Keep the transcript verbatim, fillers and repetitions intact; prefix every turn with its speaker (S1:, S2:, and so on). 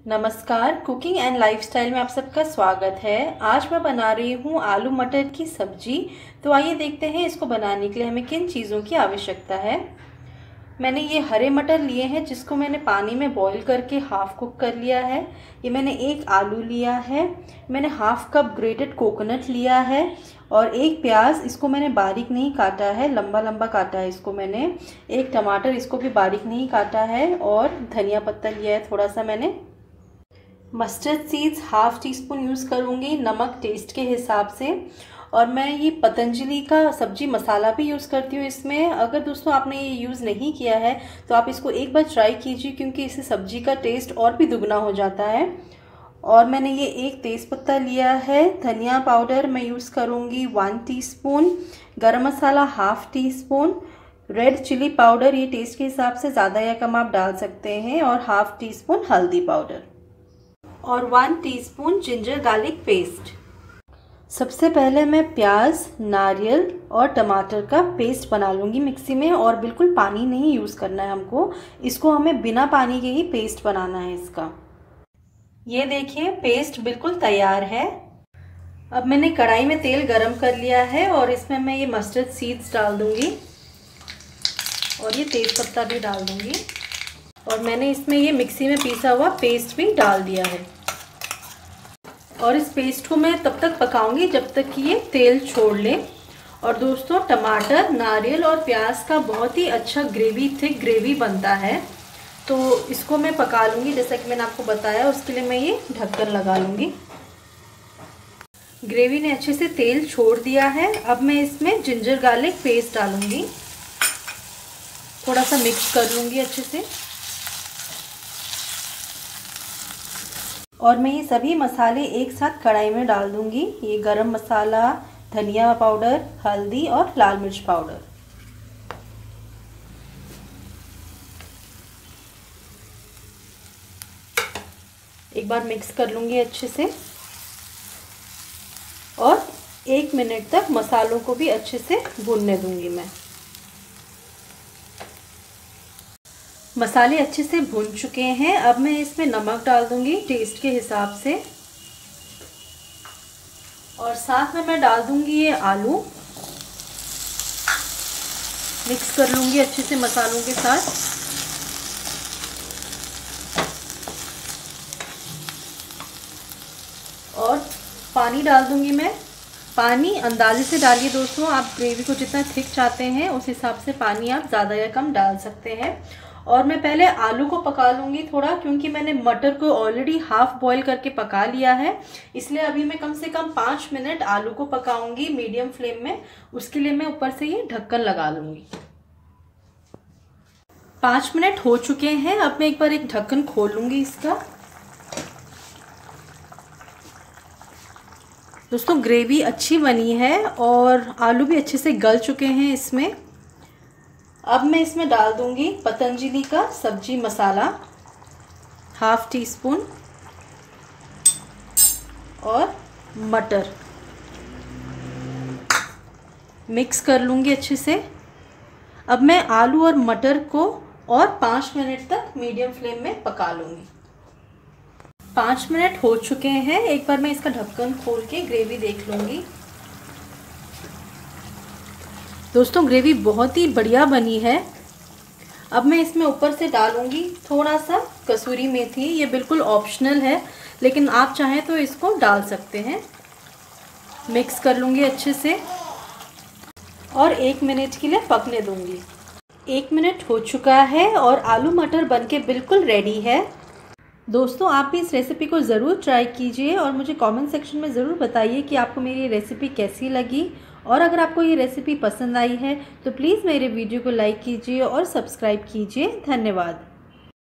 S1: नमस्कार, cooking and lifestyle में आप सबका स्वागत है। आज मैं बना रही हूँ आलू मटर की सब्जी। तो आइए देखते हैं इसको बनाने के लिए हमें किन चीज़ों की आवश्यकता है। मैंने ये हरे मटर लिए हैं जिसको मैंने पानी में बॉईल करके हाफ कुक कर लिया है। ये मैंने एक आलू लिया है, मैंने हाफ कप ग्रेटेड कोकोनट लिया है और एक प्याज, इसको मैंने बारीक नहीं काटा है, लंबा लंबा काटा है इसको मैंने। एक टमाटर, इसको भी बारीक नहीं काटा है और धनिया पत्ता लिया है थोड़ा सा मैंने। Mustard seeds half teaspoon use करूँगी, नमक टेस्ट के हिसाब से। और मैं ये पतंजलि का सब्जी मसाला भी यूज़ करती हूँ इसमें। अगर दोस्तों आपने ये यूज़ नहीं किया है तो आप इसको एक बार ट्राई कीजिए, क्योंकि इससे सब्जी का टेस्ट और भी दुगना हो जाता है। और मैंने ये एक तेज़पत्ता लिया है। धनिया पाउडर मैं यूज़ करूँगी one teaspoon, garam masala half teaspoon, red chilli powder ये टेस्ट के हिसाब से ज़्यादा या कम आप डाल सकते हैं, और हाफ टी स्पून हल्दी पाउडर और one teaspoon ginger garlic paste. सबसे पहले मैं प्याज, नारियल और टमाटर का पेस्ट बना लूँगी मिक्सी में, और बिल्कुल पानी नहीं यूज़ करना है हमको। इसको हमें बिना पानी के ही पेस्ट बनाना है इसका। ये देखिए पेस्ट बिल्कुल तैयार है। अब मैंने कढ़ाई में तेल गरम कर लिया है और इसमें मैं ये मस्टर्ड सीड्स डाल दूँगी और ये तेज़पत्ता भी डाल दूँगी, और मैंने इसमें ये मिक्सी में पीसा हुआ पेस्ट भी डाल दिया है। और इस पेस्ट को मैं तब तक पकाऊंगी जब तक कि ये तेल छोड़ ले। और दोस्तों, टमाटर, नारियल और प्याज का बहुत ही अच्छा ग्रेवी, थिक ग्रेवी बनता है। तो इसको मैं पका लूँगी जैसा कि मैंने आपको बताया। उसके लिए मैं ये ढक्कन लगा लूँगी। ग्रेवी ने अच्छे से तेल छोड़ दिया है। अब मैं इसमें जिंजर गार्लिक पेस्ट डालूँगी, थोड़ा सा मिक्स कर लूँगी अच्छे से। और मैं ये सभी मसाले एक साथ कढ़ाई में डाल दूंगी। ये गरम मसाला, धनिया पाउडर, हल्दी और लाल मिर्च पाउडर। एक बार मिक्स कर लूंगी अच्छे से, और एक मिनट तक मसालों को भी अच्छे से भूनने दूंगी मैं। मसाले अच्छे से भून चुके हैं। अब मैं इसमें नमक डाल दूंगी टेस्ट के हिसाब से, और साथ में मैं डाल दूंगी ये आलू। मिक्स कर लूंगी अच्छे से मसालों के साथ। और पानी डाल दूंगी मैं। पानी अंदाजे से डालिए दोस्तों, आप ग्रेवी को जितना थिक चाहते हैं उस हिसाब से पानी आप ज़्यादा या कम डाल सकते हैं। और मैं पहले आलू को पका लूँगी थोड़ा, क्योंकि मैंने मटर को ऑलरेडी हाफ बॉईल करके पका लिया है। इसलिए अभी मैं कम से कम पाँच मिनट आलू को पकाऊंगी मीडियम फ्लेम में। उसके लिए मैं ऊपर से ये ढक्कन लगा लूँगी। पाँच मिनट हो चुके हैं। अब मैं एक बार एक ढक्कन खोल लूँगी इसका। दोस्तों, ग्रेवी अच्छी बनी है और आलू भी अच्छे से गल चुके हैं इसमें। अब मैं इसमें डाल दूंगी पतंजलि का सब्जी मसाला हाफ टी स्पून, और मटर मिक्स कर लूंगी अच्छे से। अब मैं आलू और मटर को और पाँच मिनट तक मीडियम फ्लेम में पका लूंगी। पाँच मिनट हो चुके हैं। एक बार मैं इसका ढक्कन खोल के ग्रेवी देख लूंगी। दोस्तों, ग्रेवी बहुत ही बढ़िया बनी है। अब मैं इसमें ऊपर से डालूंगी थोड़ा सा कसूरी मेथी। ये बिल्कुल ऑप्शनल है, लेकिन आप चाहें तो इसको डाल सकते हैं। मिक्स कर लूंगी अच्छे से और एक मिनट के लिए पकने दूंगी। एक मिनट हो चुका है और आलू मटर बनके बिल्कुल रेडी है। दोस्तों, आप भी इस रेसिपी को ज़रूर ट्राई कीजिए और मुझे कमेंट सेक्शन में ज़रूर बताइए कि आपको मेरी ये रेसिपी कैसी लगी। और अगर आपको ये रेसिपी पसंद आई है तो प्लीज़ मेरे वीडियो को लाइक कीजिए और सब्सक्राइब कीजिए। धन्यवाद।